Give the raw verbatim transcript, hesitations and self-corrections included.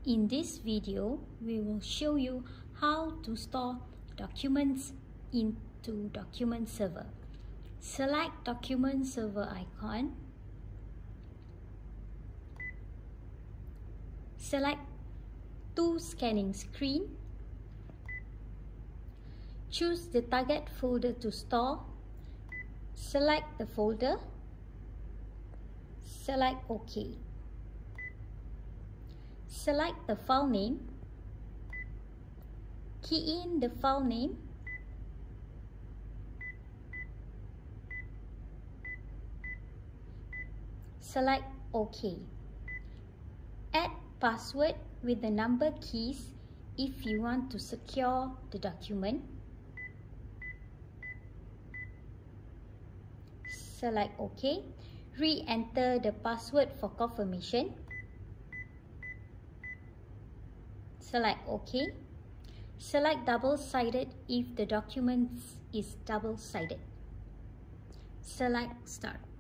In this video, we will show you how to store documents into document server. Select document server icon. Select to scanning screen. Choose the target folder to store. Select the folder. Select OK. Select the file name. Key in the file name. Select OK. Add password with the number keys if you want to secure the document. Select OK. Re-enter the password for confirmation. Select OK. Select double-sided if the document is double-sided. Select Start.